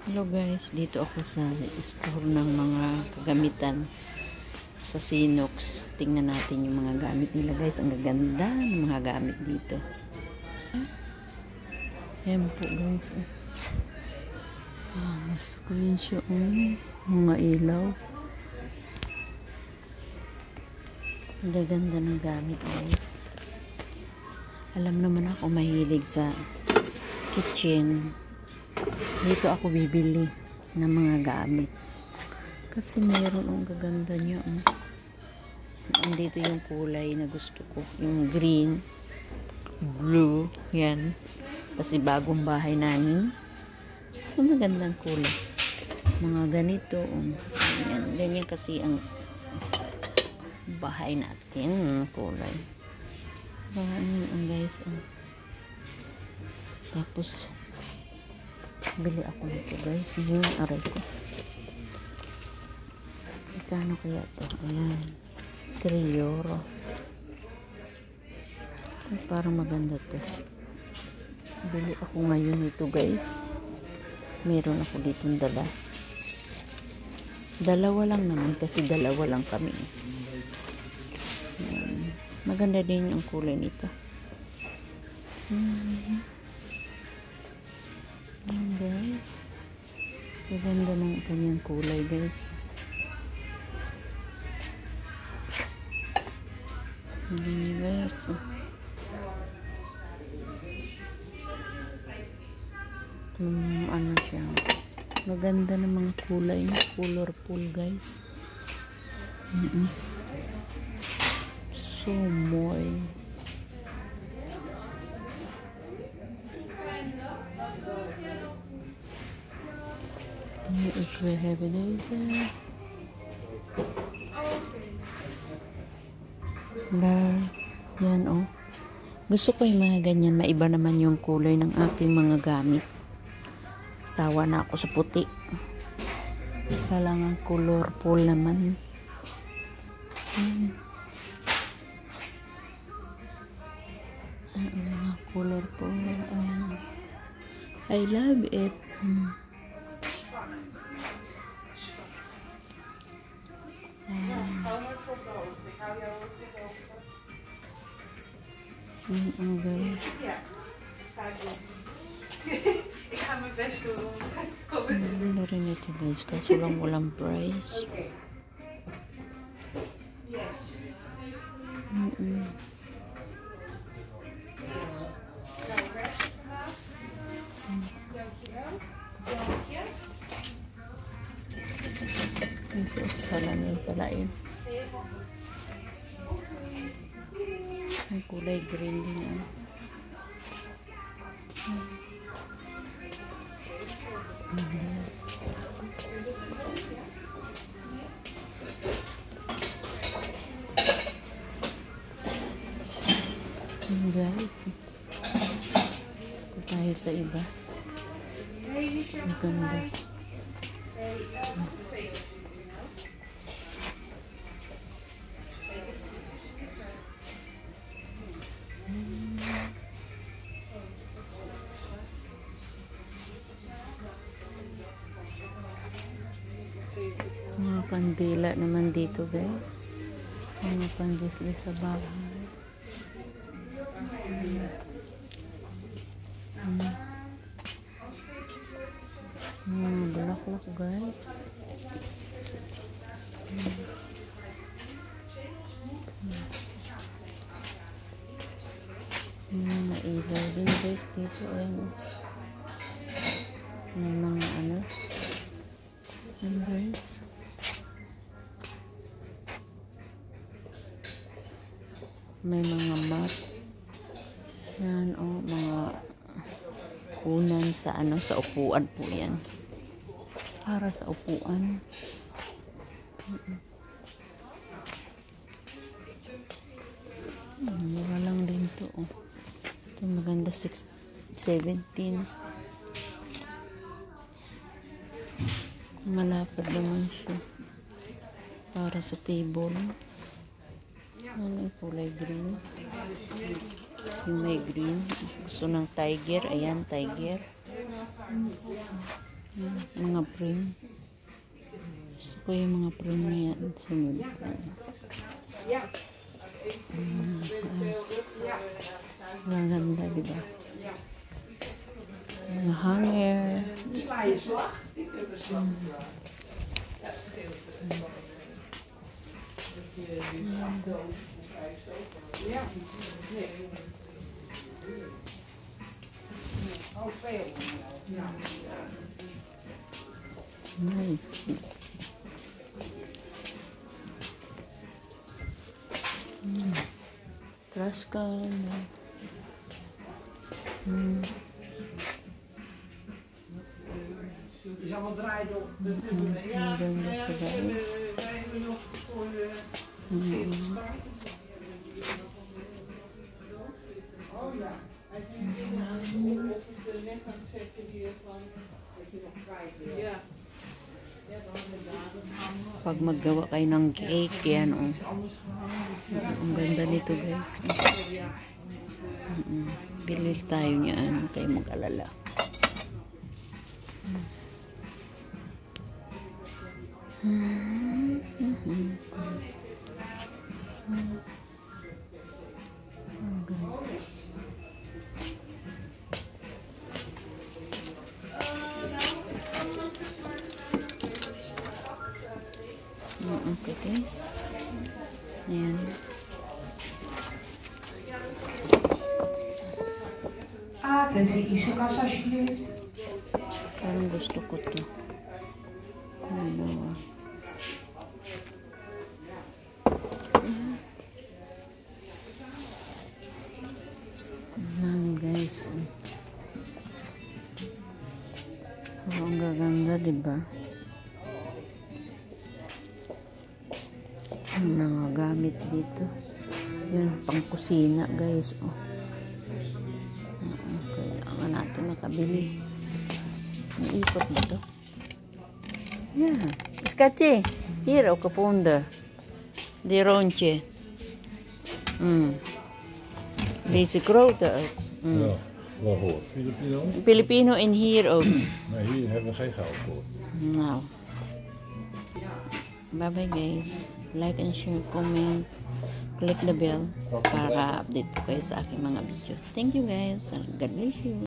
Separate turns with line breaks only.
Hello guys, dito ako sa store ng mga kagamitan sa Sinox. Tingnan natin yung mga gamit nila guys. Ang gaganda ng mga gamit dito. Ayan po guys. Gusto ko yun siya. Mga ilaw. Ang gaganda ng gamit guys. Alam naman ako mahilig sa kitchen. Dito ako bibili ng mga gamit. Kasi meron ang gaganda niya. Andito yung kulay na gusto ko. Yung green, blue, yan. Kasi bagong bahay namin. So magandang kulay. Mga ganito. Yan, ganyan kasi ang bahay natin. Kulay. Ang guys. Tapos bili ako nito guys. Yung aray ko. Magkano kaya to? Ayan. 3 euro. Ay, parang maganda to. Bili ako ngayon nito guys. Meron ako ditong dala. Dalawa lang naman kasi dalawa lang kami. Ayan. Maganda din yung kulay nito. Ayan guys. Maganda ng kanyang kulay guys. Ganyan guys. Ano siya. Maganda ng mga kulay. Colorful guys. Sumoy. Extra heavy laser. Yan oh. Gusto ko yung mga ganyan. Maiba naman yung kulay ng aking mga gamit. Sawa na ako sa puti. Kailangan colorful naman. Mga colorful. I love it. Okay. Maganda rin ito guys. Kaso lang walang price. Salamin pala yun. Ang kulay green din. Yes. Guys, ito tayo sa iba. Ang ganda. Mga kandila naman dito guys. Mga pandisli sa bahay. Mga bulaklak guys. Mga ilaw din guys dito. May mga ano. Guys. May mga mat. Yan mga unan sa sa upuan po yan. Para sa upuan. Mura lang din to. Ito maganda 17. Malapad naman siya. Para sa table. Ano yung kulay green? Yung may green. Gusto ng tiger. Ayan, tiger. Mga frame. Gusto ko yung mga frame na yan. Sunod. Maganda, diba? Mga hanger. Nice. Trash can.
Is allemaal draaien op.
Maganda siya, guys.
Oh ja. Hij ging op het net aan het zetten hier van. Dat je nog kwijt wil. Ja. Ja, dan inderdaad.
Pag maggawa kayo ng cake, yan oh. Ang ganda nito, guys. Bili tayo niyan, kayo mag-alala. Okay, guys. Ayan.
Attentie, isokast alsjeblieft.
Parang gusto ko to. Ano. Ayan, guys. Oh, ang gaganda, diba? Ang mga gamit dito. Yun, pang kusina, guys. Oh. Kailangan natin makabili. Ang ikot ba to? Yeah. Skate. Hier ook gevonden. Die rondje. Deze grote ook.
Ja, waarvoor? Filipino?
Filipino en hier ook.
Nee, hier hebben we geen geld voor.
Nou. Bye bye guys. Like and share, comment, click the bell para update po kayo sa aking mga video. Thank you guys. God bless you.